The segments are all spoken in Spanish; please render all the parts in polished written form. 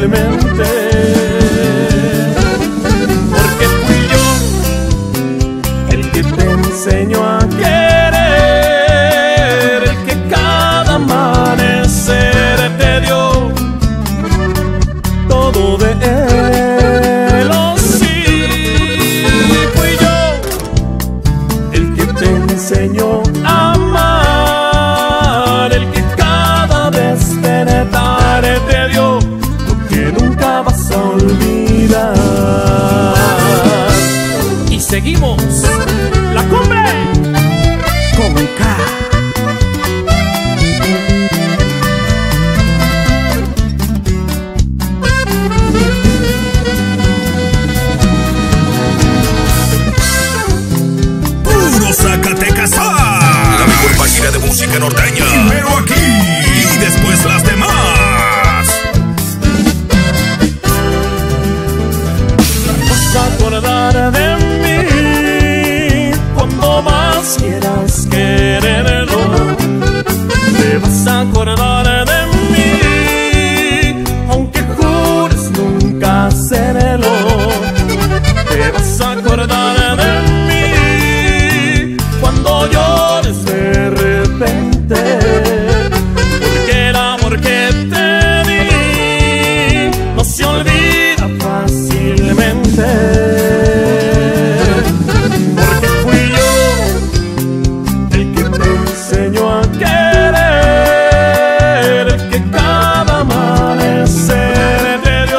fácilmente. Porque fui yo el que te enseñó a querer, el que cada amanecer te dio todo de él. Oh sí, fui yo el que te enseñó a amar, el que cada despertar te dio lo que nunca vas a olvidar. Y seguimos la cumbre con K. Puro Zacatecas. La mejor página de música norteña. Primero aquí y después las demás. Vas a acordar de mí cuando más quieras quererlo. Te vas a acordar de mí aunque jures nunca hacerlo. Te vas a acordar de mí cuando llores de repente, porque el amor que te di no se olvida fácilmente. Porque fui yo el que te enseñó a querer, el que cada amanecer te dio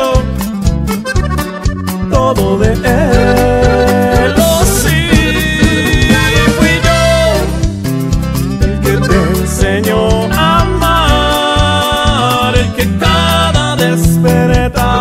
todo de él. Oh sí, fui yo el que te enseñó a amar, el que cada despertar